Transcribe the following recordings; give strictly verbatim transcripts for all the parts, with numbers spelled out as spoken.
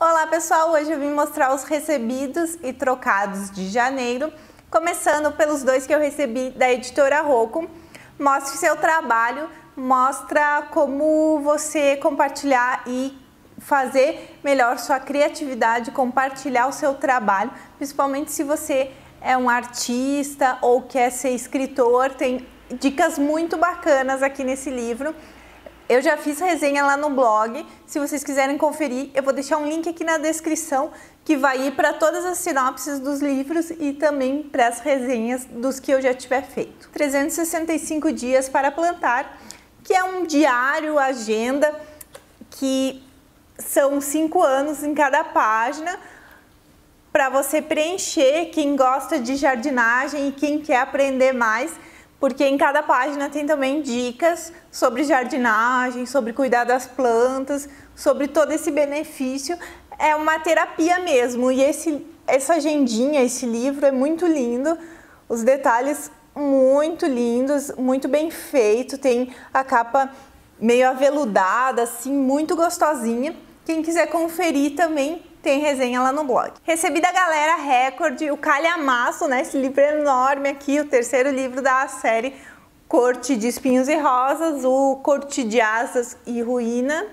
Olá pessoal, hoje eu vim mostrar os recebidos e trocados de janeiro, começando pelos dois que eu recebi da editora Rocco. Mostre seu trabalho, mostra como você compartilhar e fazer melhor sua criatividade, compartilhar o seu trabalho, principalmente se você é um artista ou quer ser escritor. Tem dicas muito bacanas aqui nesse livro. Eu já fiz resenha lá no blog, se vocês quiserem conferir, eu vou deixar um link aqui na descrição que vai ir para todas as sinopses dos livros e também para as resenhas dos que eu já tiver feito. trezentos e sessenta e cinco dias para plantar, que é um diário, agenda, que são cinco anos em cada página, para você preencher, quem gosta de jardinagem e quem quer aprender mais, porque em cada página tem também dicas sobre jardinagem, sobre cuidar das plantas, sobre todo esse benefício. É uma terapia mesmo, e esse, essa agendinha, esse livro é muito lindo, os detalhes muito lindos, muito bem feito, tem a capa meio aveludada, assim, muito gostosinha. Quem quiser conferir também tem resenha lá no blog. Recebi da galera Record o Calhamaço, né? Esse livro enorme aqui, o terceiro livro da série Corte de Espinhos e Rosas, o Corte de Asas e Ruína,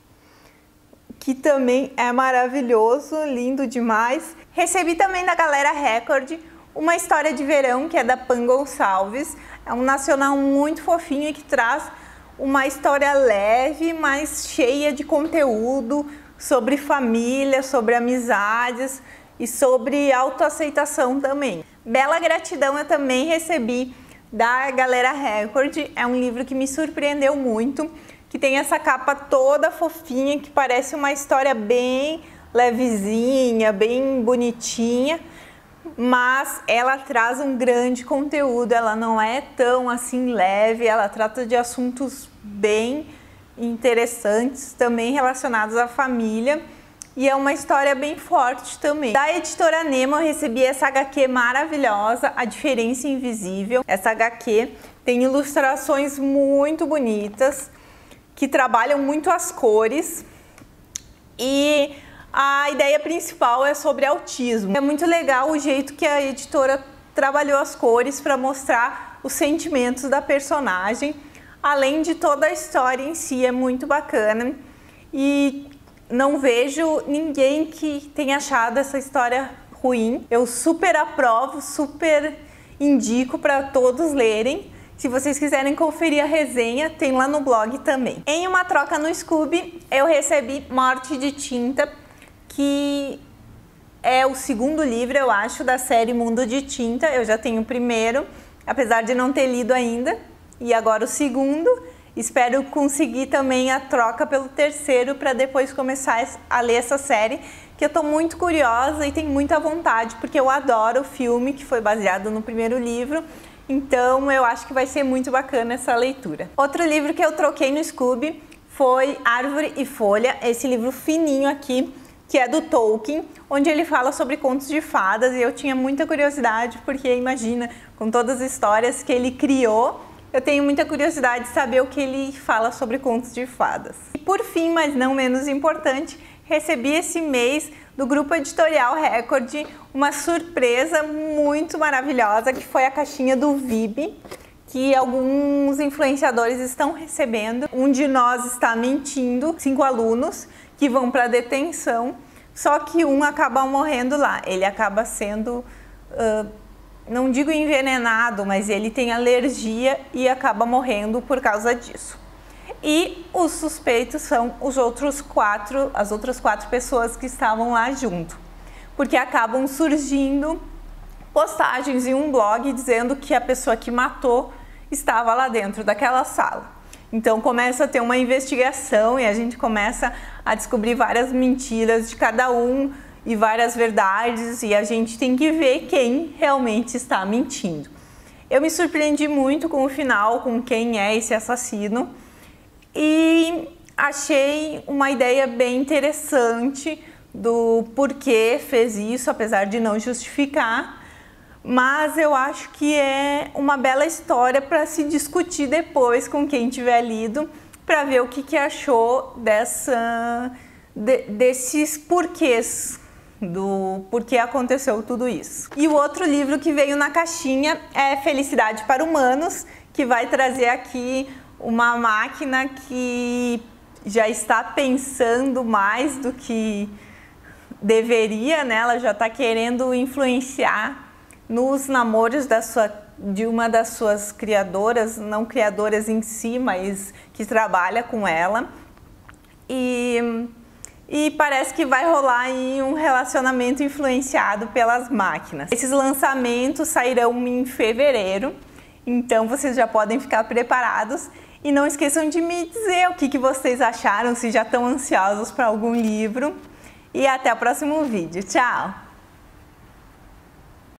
que também é maravilhoso, lindo demais. Recebi também da galera Record Uma História de Verão, que é da Pan Gonçalves. É um nacional muito fofinho e que traz uma história leve, mas cheia de conteúdo, sobre família, sobre amizades e sobre autoaceitação também. Bela Gratidão eu também recebi da galera Record. É um livro que me surpreendeu muito, que tem essa capa toda fofinha, que parece uma história bem levezinha, bem bonitinha, mas ela traz um grande conteúdo, ela não é tão assim leve, ela trata de assuntos bem interessantes, também relacionados à família, e é uma história bem forte também. Da editora Nemo eu recebi essa agá quê maravilhosa, A Diferença Invisível. Essa agá quê tem ilustrações muito bonitas, que trabalham muito as cores, e a ideia principal é sobre autismo. É muito legal o jeito que a editora trabalhou as cores para mostrar os sentimentos da personagem, além de toda a história em si. É muito bacana e não vejo ninguém que tenha achado essa história ruim. Eu super aprovo, super indico para todos lerem. Se vocês quiserem conferir a resenha, tem lá no blog também. Em Uma Troca no Scooby, eu recebi Morte de Tinta, que é o segundo livro, eu acho, da série Mundo de Tinta. Eu já tenho o primeiro, apesar de não ter lido ainda. E agora o segundo, espero conseguir também a troca pelo terceiro para depois começar a ler essa série, que eu tô muito curiosa e tenho muita vontade, porque eu adoro o filme que foi baseado no primeiro livro, então eu acho que vai ser muito bacana essa leitura. Outro livro que eu troquei no Scooby foi Árvore e Folha, esse livro fininho aqui, que é do Tolkien, onde ele fala sobre contos de fadas, e eu tinha muita curiosidade, porque imagina, com todas as histórias que ele criou, eu tenho muita curiosidade de saber o que ele fala sobre contos de fadas. E por fim, mas não menos importante, recebi esse mês do Grupo Editorial Record uma surpresa muito maravilhosa, que foi a caixinha do V I B, que alguns influenciadores estão recebendo. Um de nós está mentindo, cinco alunos que vão para detenção, só que um acaba morrendo lá. Ele acaba sendo... Uh, não digo envenenado, mas ele tem alergia e acaba morrendo por causa disso. E os suspeitos são os outros quatro, as outras quatro pessoas que estavam lá junto, porque acabam surgindo postagens em um blog dizendo que a pessoa que matou estava lá dentro daquela sala. Então começa a ter uma investigação e a gente começa a descobrir várias mentiras de cada um e várias verdades, e a gente tem que ver quem realmente está mentindo. Eu me surpreendi muito com o final, com quem é esse assassino, e achei uma ideia bem interessante do porquê fez isso, apesar de não justificar, mas eu acho que é uma bela história para se discutir depois com quem tiver lido, para ver o que, que achou dessa de, desses porquês, do porquê aconteceu tudo isso. E o outro livro que veio na caixinha é Felicidade para Humanos, que vai trazer aqui uma máquina que já está pensando mais do que deveria, né? Ela já está querendo influenciar nos namoros da sua, de uma das suas criadoras, não criadoras em si, mas que trabalha com ela. E, e parece que vai rolar aí um relacionamento influenciado pelas máquinas. Esses lançamentos sairão em fevereiro, então vocês já podem ficar preparados. E não esqueçam de me dizer o que, que vocês acharam, se já estão ansiosos para algum livro. E até o próximo vídeo. Tchau!